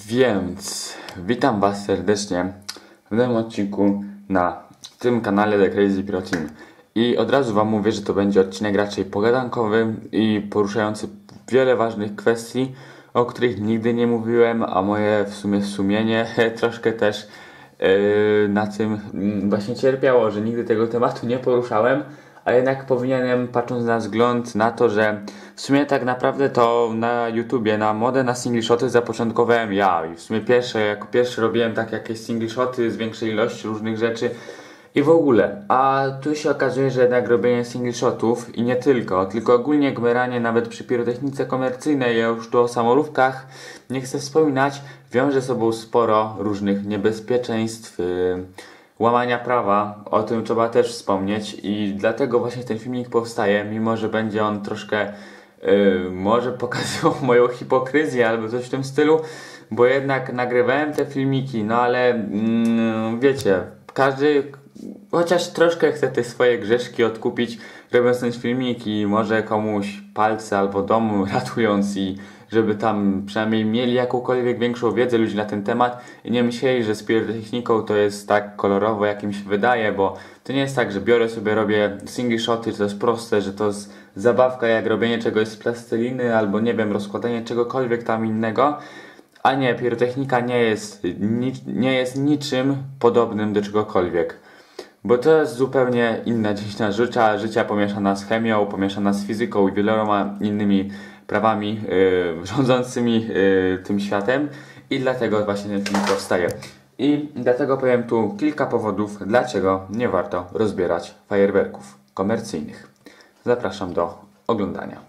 Więc witam Was serdecznie w nowym odcinku na tym kanale The Crazy Pro Team. I od razu Wam mówię, że to będzie odcinek raczej pogadankowy i poruszający wiele ważnych kwestii, o których nigdy nie mówiłem, a moje w sumie sumienie troszkę też na tym właśnie cierpiało, że nigdy tego tematu nie poruszałem, a jednak powinienem, patrząc na wzgląd na to, że w sumie tak naprawdę to na YouTubie, na modę na single shoty zapoczątkowałem ja i w sumie jako pierwszy robiłem tak jakieś single shoty z większej ilości różnych rzeczy i w ogóle. A tu się okazuje, że jednak robienie single shotów i nie tylko ogólnie gmeranie nawet przy pirotechnice komercyjnej, ja już tu o samolówkach nie chcę wspominać, wiąże sobą sporo różnych niebezpieczeństw, łamania prawa, o tym trzeba też wspomnieć i dlatego właśnie ten filmik powstaje, mimo że będzie on troszkę może pokazywał moją hipokryzję albo coś w tym stylu, bo jednak nagrywałem te filmiki, no ale wiecie, każdy chociaż troszkę chce te swoje grzeszki odkupić, robiąc ten filmik i może komuś palce albo dom ratując i żeby tam przynajmniej mieli jakąkolwiek większą wiedzę ludzie na ten temat i nie myśleli, że z pirotechniką to jest tak kolorowo, jak im się wydaje, bo to nie jest tak, że biorę sobie, robię single shoty, że to jest proste, że to jest zabawka jak robienie czegoś z plasteliny albo nie wiem, rozkładanie czegokolwiek tam innego. A nie, pirotechnika nie jest niczym podobnym do czegokolwiek. Bo to jest zupełnie inna dziedzina życia pomieszana z chemią, pomieszana z fizyką i wieloma innymi prawami rządzącymi tym światem i dlatego właśnie ten film powstaje. I dlatego powiem tu kilka powodów, dlaczego nie warto rozbierać fajerwerków komercyjnych. Zapraszam do oglądania.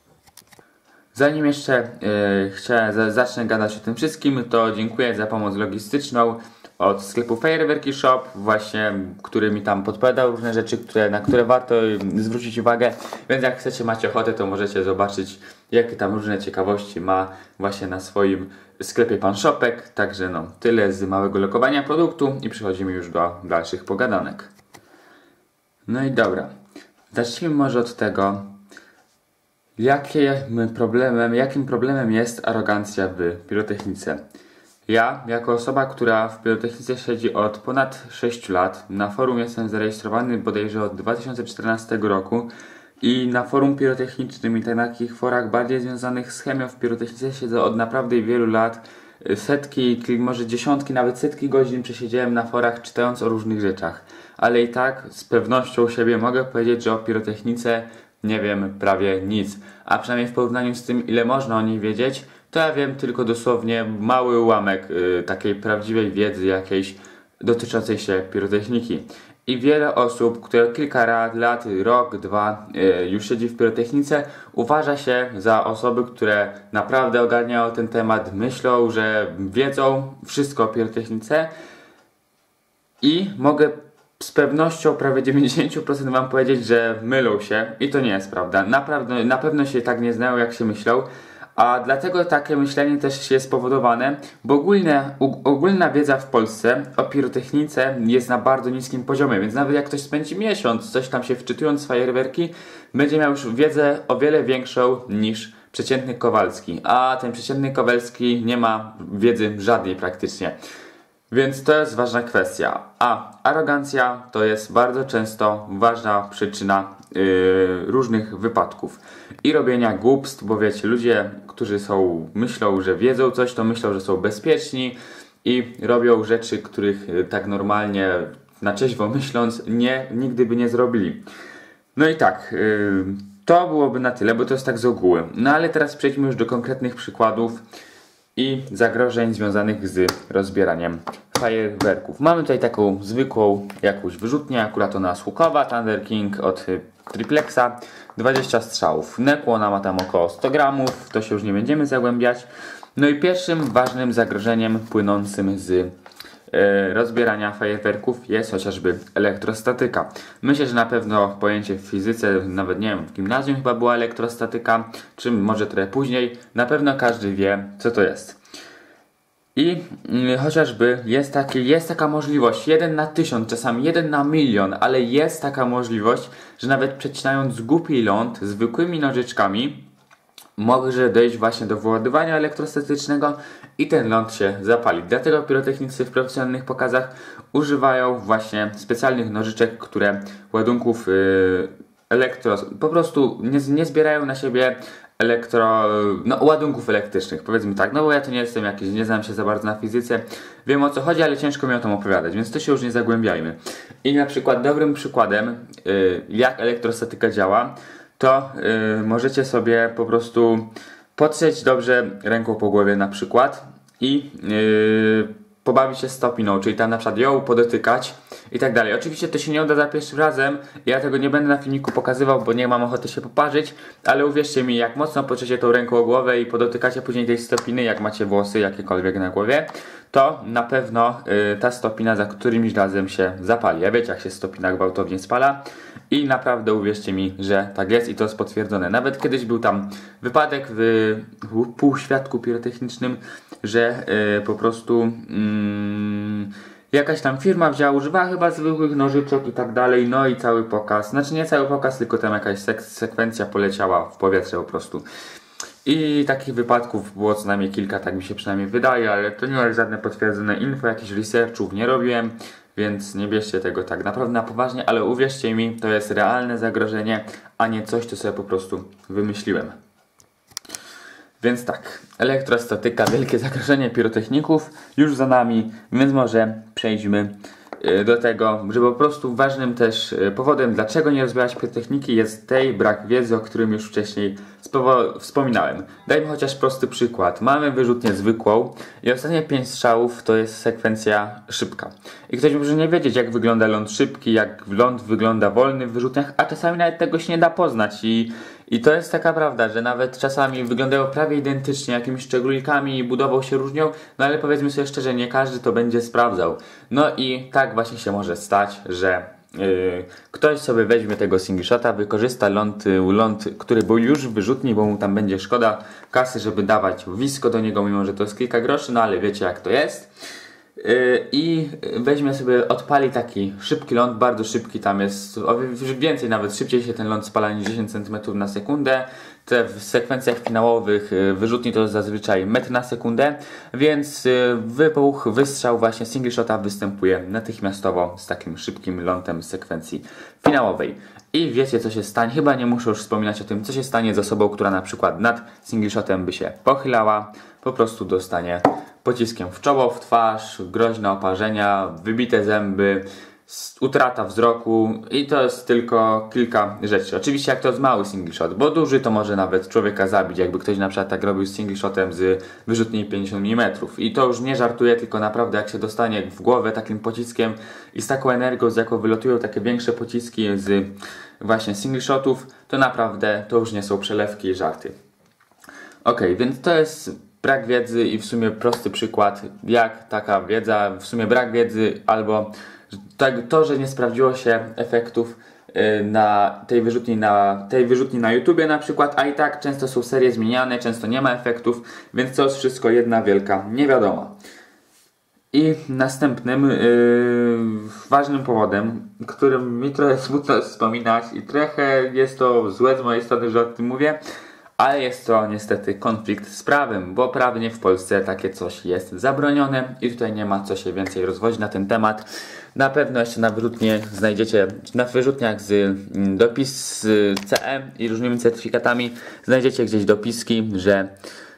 Zanim jeszcze zacznę gadać o tym wszystkim, to dziękuję za pomoc logistyczną od sklepu Fajerwerki Shop, właśnie, który mi tam podpowiadał różne rzeczy, na które warto zwrócić uwagę, więc jak chcecie, macie ochotę, to możecie zobaczyć, jakie tam różne ciekawości ma właśnie na swoim sklepie pan Shopek. Także no, tyle z małego lokowania produktu i przechodzimy już do dalszych pogadanek. No i dobra, zacznijmy może od tego, jakim problemem jest arogancja w pirotechnice. Ja, jako osoba, która w pirotechnice siedzi od ponad 6 lat, na forum jestem zarejestrowany bodajże od 2014 roku i na forum pirotechnicznym i takich forach bardziej związanych z chemią w pirotechnice siedzę od naprawdę wielu lat. Setki, może dziesiątki, nawet setki godzin przesiedziałem na forach czytając o różnych rzeczach. Ale i tak z pewnością siebie mogę powiedzieć, że o pirotechnice nie wiem prawie nic. A przynajmniej w porównaniu z tym, ile można o niej wiedzieć, to ja wiem tylko dosłownie mały ułamek takiej prawdziwej wiedzy jakiejś dotyczącej się pirotechniki. I wiele osób, które kilka lat, rok, dwa już siedzi w pirotechnice, uważa się za osoby, które naprawdę ogarniają ten temat, myślą, że wiedzą wszystko o pirotechnice i mogę z pewnością prawie 90% wam powiedzieć, że mylą się i to nie jest prawda. Na pewno się tak nie znają, jak się myślą. A dlatego takie myślenie też jest spowodowane, bo ogólna wiedza w Polsce o pirotechnice jest na bardzo niskim poziomie, więc nawet jak ktoś spędzi miesiąc coś tam się wczytując w fajerwerki, będzie miał już wiedzę o wiele większą niż przeciętny Kowalski. A ten przeciętny Kowalski nie ma wiedzy żadnej praktycznie. Więc to jest ważna kwestia. A arogancja to jest bardzo często ważna przyczyna różnych wypadków i robienia głupstw, bo wiecie, ludzie, którzy myślą, że wiedzą coś, to myślą, że są bezpieczni i robią rzeczy, których tak normalnie, na trzeźwo myśląc, nigdy by nie zrobili. No i tak, to byłoby na tyle, bo to jest tak z ogółem. No ale teraz przejdźmy już do konkretnych przykładów i zagrożeń związanych z rozbieraniem fajerwerków. Mamy tutaj taką zwykłą jakąś wyrzutnię, akurat ona Słuchowa, Thunder King od Triplexa, 20 strzałów. Nekło, ona ma tam około 100 gramów, to się już nie będziemy zagłębiać. No i pierwszym ważnym zagrożeniem płynącym z rozbierania fajerwerków jest chociażby elektrostatyka. Myślę, że na pewno pojęcie w fizyce, nawet nie wiem, w gimnazjum chyba była elektrostatyka, czy może trochę później, na pewno wie, co to jest. I chociażby jest taka możliwość, 1 na 1000, czasami 1 na 1 000 000, ale jest taka możliwość, że nawet przecinając głupi ląd zwykłymi nożyczkami może dojść właśnie do wyładowania elektrostatycznego i ten ląd się zapali. Dlatego pirotechnicy w profesjonalnych pokazach używają właśnie specjalnych nożyczek, które ładunków po prostu nie zbierają na siebie ładunków elektrycznych, powiedzmy tak, no bo ja to nie jestem jakiś, nie znam się za bardzo na fizyce, wiem o co chodzi, ale ciężko mi o tym opowiadać, więc to się już nie zagłębiajmy. I na przykład dobrym przykładem, jak elektrostatyka działa, to możecie sobie po prostu potrzeć dobrze ręką po głowie na przykład i pobawić się z topiną, czyli tam na przykład ją podotykać i tak dalej. Oczywiście to się nie uda za pierwszym razem, ja tego nie będę na filmiku pokazywał, bo nie mam ochoty się poparzyć, ale uwierzcie mi, jak mocno potrzecie tą ręką o głowę i podotykacie później tej stopiny, jak macie włosy jakiekolwiek na głowie, to na pewno ta stopina za którymś razem się zapali. Ja wiecie, jak się stopina gwałtownie spala i naprawdę uwierzcie mi, że tak jest i to jest potwierdzone. Nawet kiedyś był tam wypadek w półświadku pirotechnicznym, że po prostu jakaś tam firma używała chyba zwykłych nożyczek i tak dalej, no i cały pokaz, znaczy nie cały pokaz, tylko tam jakaś sekwencja poleciała w powietrze po prostu. I takich wypadków było co najmniej kilka, tak mi się przynajmniej wydaje, ale to nie jest żadne potwierdzone info, jakichś researchów nie robiłem, więc nie bierzcie tego tak naprawdę na poważnie, ale uwierzcie mi, to jest realne zagrożenie, a nie coś, co sobie po prostu wymyśliłem. Więc tak, elektrostatyka, wielkie zagrożenie pirotechników już za nami, więc może przejdźmy do tego, że po prostu ważnym też powodem, dlaczego nie rozwijać pirotechniki, jest brak wiedzy, o którym już wcześniej wspominałem. Dajmy chociaż prosty przykład. Mamy wyrzutnię zwykłą i ostatnie 5 strzałów to jest sekwencja szybka. I ktoś może nie wiedzieć, jak wygląda ląd szybki, jak ląd wygląda wolny w wyrzutniach, a czasami nawet tego się nie da poznać i to jest taka prawda, że nawet czasami wyglądają prawie identycznie, jakimiś szczególikami i budową się różnią, no ale powiedzmy sobie szczerze, nie każdy to będzie sprawdzał. No i tak właśnie się może stać, że ktoś sobie weźmie tego single shota, wykorzysta ląd, który był już w wyrzutni, bo mu tam będzie szkoda kasy, żeby dawać blisko do niego, mimo że to jest kilka groszy, no ale wiecie jak to jest. I weźmie sobie, odpali taki szybki ląd, bardzo szybki, tam jest więcej, nawet szybciej się ten ląd spala niż 10 cm na sekundę. W sekwencjach finałowych wyrzutni to jest zazwyczaj metr na sekundę, więc wystrzał właśnie single shota występuje natychmiastowo z takim szybkim lądem z sekwencji finałowej. I wiecie co się stanie, chyba nie muszę już wspominać o tym, co się stanie z osobą, która na przykład nad single shotem by się pochylała, po prostu dostanie pociskiem w czoło, w twarz, groźne oparzenia, wybite zęby, utrata wzroku i to jest tylko kilka rzeczy. Oczywiście jak to jest mały single shot, bo duży to może nawet człowieka zabić, jakby ktoś na przykład tak robił z single shotem z wyrzutni 50 mm. I to już nie żartuję, tylko naprawdę jak się dostanie w głowę takim pociskiem i z taką energią, z jaką wylotują takie większe pociski z właśnie single shotów, to naprawdę to już nie są przelewki i żarty. Ok, więc to jest brak wiedzy i w sumie prosty przykład, jak taka wiedza, w sumie brak wiedzy albo to, że nie sprawdziło się efektów na tej wyrzutni na YouTubie na przykład, a i tak często są serie zmieniane, często nie ma efektów, więc to jest wszystko jedna wielka niewiadoma. I następnym ważnym powodem, którym mi trochę smutno wspominać i trochę jest to złe z mojej strony, że o tym mówię, ale jest to niestety konflikt z prawem, bo prawnie w Polsce takie coś jest zabronione i tutaj nie ma co się więcej rozwodzić na ten temat. Na pewno jeszcze na wyrzutnie znajdziecie, na wyrzutniach z dopis CE i różnymi certyfikatami znajdziecie gdzieś dopiski, że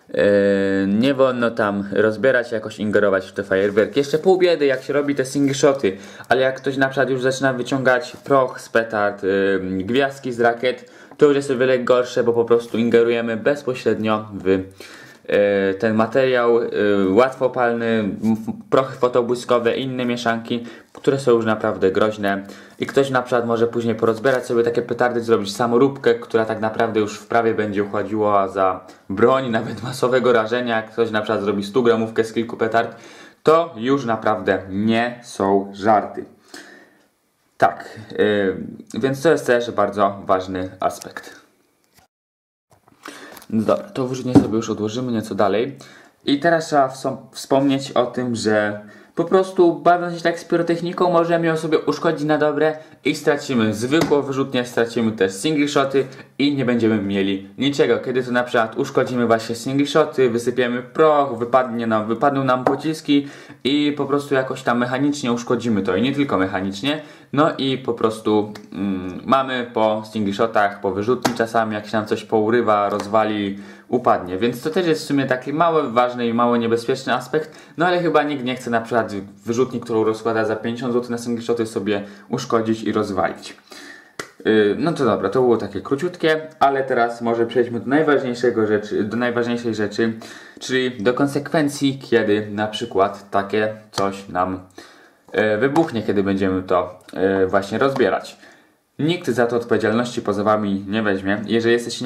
nie wolno tam rozbierać, jakoś ingerować w te fajerwerki. Jeszcze pół biedy jak się robi te single shoty, ale jak ktoś na przykład już zaczyna wyciągać proch z petard, gwiazdki z rakiet, to już jest o wiele gorsze, bo po prostu ingerujemy bezpośrednio w ten materiał łatwopalny, prochy fotobłyskowe i inne mieszanki, które są już naprawdę groźne i ktoś na przykład może później porozbierać sobie takie petardy, zrobić samoróbkę, która tak naprawdę już w prawie będzie uchodziła za broń, nawet masowego rażenia. Jak ktoś na przykład zrobi 100 gramówkę z kilku petard, to już naprawdę nie są żarty. Tak, więc to jest też bardzo ważny aspekt. No dobra, to wyrzutnie sobie już odłożymy nieco dalej. I teraz trzeba wspomnieć o tym, że Po prostu bawiąc się tak z pirotechniką możemy ją sobie uszkodzić na dobre i stracimy zwykłą wyrzutnię, stracimy też single shoty i nie będziemy mieli niczego. Kiedy to na przykład uszkodzimy właśnie single shoty, wysypiemy proch, wypadną nam pociski i po prostu jakoś tam mechanicznie uszkodzimy to i nie tylko mechanicznie. No i po prostu mamy po single shotach, po wyrzutni czasami jak się nam coś pourywa, rozwali, upadnie. Więc to też jest w sumie taki mały, ważny i mało niebezpieczny aspekt. No ale chyba nikt nie chce na przykład wyrzutni, którą rozkłada za 50 zł na single shoty sobie uszkodzić i rozwalić. No to dobra, to było takie króciutkie, ale teraz może przejdźmy do najważniejszej rzeczy, czyli do konsekwencji, kiedy na przykład takie coś nam wybuchnie, kiedy będziemy to właśnie rozbierać. Nikt za to odpowiedzialności poza wami nie weźmie. Jeżeli jesteście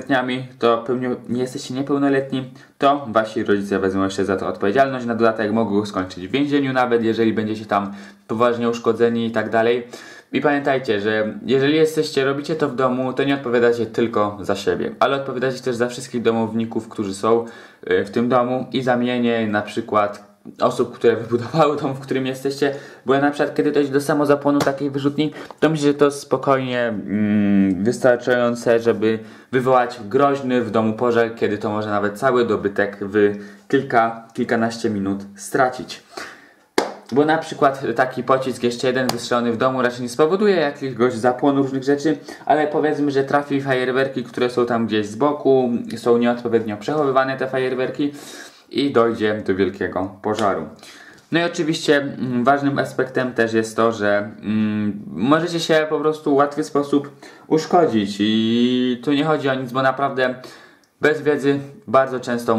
niepełnoletni, to wasi rodzice wezmą jeszcze za to odpowiedzialność. Na dodatek mogą skończyć w więzieniu nawet, jeżeli będziecie tam poważnie uszkodzeni i tak dalej. I pamiętajcie, że jeżeli robicie to w domu, to nie odpowiadacie tylko za siebie, ale odpowiadacie też za wszystkich domowników, którzy są w tym domu i za mienie na przykład osób, które wybudowały dom, w którym jesteście, bo ja na przykład kiedy dojdzie do samozapłonu takiej wyrzutni, to myślę, że to spokojnie wystarczające, żeby wywołać groźny w domu pożar, kiedy to może nawet cały dobytek w kilkanaście minut stracić. Bo na przykład taki pocisk jeszcze jeden wystrzelony w domu raczej nie spowoduje jakiegoś zapłonu różnych rzeczy, ale powiedzmy, że trafi fajerwerki, które są tam gdzieś z boku, są nieodpowiednio przechowywane te fajerwerki i dojdzie do wielkiego pożaru. No i oczywiście ważnym aspektem też jest to, że możecie się po prostu w łatwy sposób uszkodzić i tu nie chodzi o nic, bo naprawdę bez wiedzy bardzo często,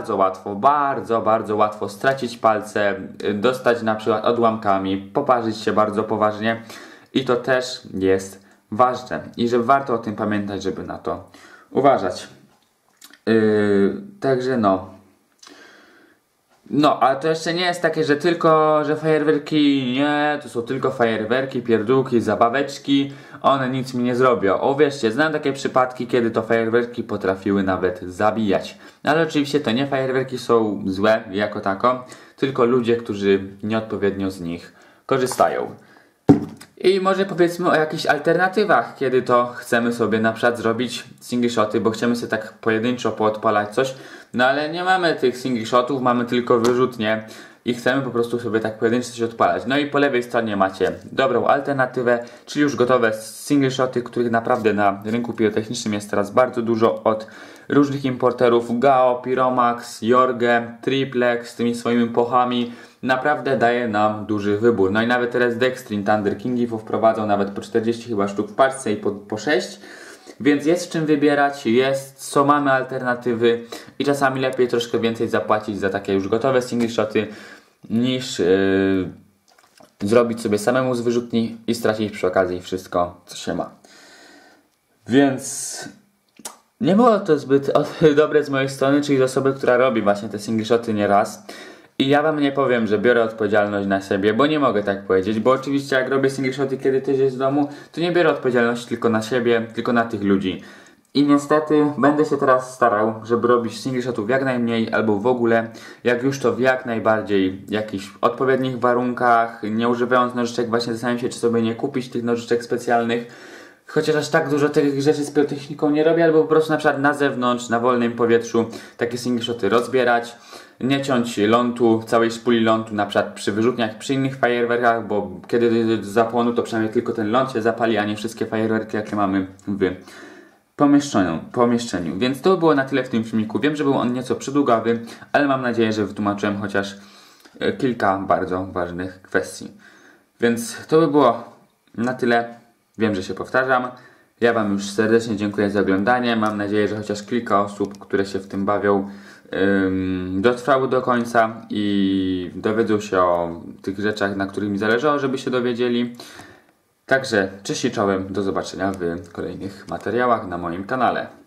bardzo łatwo stracić palce, dostać na przykład odłamkami, poparzyć się bardzo poważnie i to też jest ważne i że warto o tym pamiętać, żeby na to uważać. Także no, ale to jeszcze nie jest takie, że fajerwerki, nie, to są tylko fajerwerki, pierdółki, zabaweczki, one nic mi nie zrobią. Uwierzcie, znam takie przypadki, kiedy to fajerwerki potrafiły nawet zabijać. Ale oczywiście to nie fajerwerki są złe jako tako, tylko ludzie, którzy nieodpowiednio z nich korzystają. I może powiedzmy o jakichś alternatywach, kiedy to chcemy sobie na przykład zrobić single shoty, bo chcemy sobie tak pojedynczo poodpalać coś, no ale nie mamy tych single shotów, mamy tylko wyrzutnie i chcemy po prostu sobie tak pojedynczo coś odpalać. No i po lewej stronie macie dobrą alternatywę, czyli już gotowe single shoty, których naprawdę na rynku pirotechnicznym jest teraz bardzo dużo od różnych importerów, Gao, Pyromax, Jorge, Triplex z tymi swoimi pochami. Naprawdę daje nam duży wybór. No i nawet teraz Dextrin Thunder Kingi wprowadzą nawet po 40 chyba sztuk w paczce i po 6. Więc jest w czym wybierać, mamy alternatywy i czasami lepiej troszkę więcej zapłacić za takie już gotowe single shoty niż zrobić sobie samemu z wyrzutni i stracić przy okazji wszystko, co się ma. Więc nie było to zbyt dobre z mojej strony, czyli z osoby, która robi właśnie te single shoty nieraz. I ja wam nie powiem, że biorę odpowiedzialność na siebie, bo nie mogę tak powiedzieć, bo oczywiście jak robię single shoty, kiedy też jest w domu, to nie biorę odpowiedzialności tylko na siebie, tylko na tych ludzi. I niestety będę się teraz starał, żeby robić single shotów jak najmniej, albo w ogóle, jak już to w jak najbardziej jakichś odpowiednich warunkach, nie używając nożyczek, właśnie zastanawiam się, czy sobie nie kupić tych nożyczek specjalnych. Chociaż aż tak dużo tych rzeczy z pirotechniką nie robię, albo po prostu na przykład na zewnątrz, na wolnym powietrzu takie single shoty rozbierać. Nie ciąć lądu, całej szpuli lądu, na przykład przy wyrzutniach, przy innych fajerwerkach, bo kiedy dojdzie do zapłonu, to przynajmniej tylko ten ląd się zapali, a nie wszystkie fajerwerki, jakie mamy w pomieszczeniu. Więc to było na tyle w tym filmiku. Wiem, że był on nieco przydługawy, ale mam nadzieję, że wytłumaczyłem chociaż kilka bardzo ważnych kwestii. Więc to by było na tyle. Wiem, że się powtarzam. Ja wam już serdecznie dziękuję za oglądanie. Mam nadzieję, że chociaż kilka osób, które się w tym bawią, dotrwały do końca i dowiedzą się o tych rzeczach, na których mi zależało, żeby się dowiedzieli. Także cześć i czołem, do zobaczenia w kolejnych materiałach na moim kanale.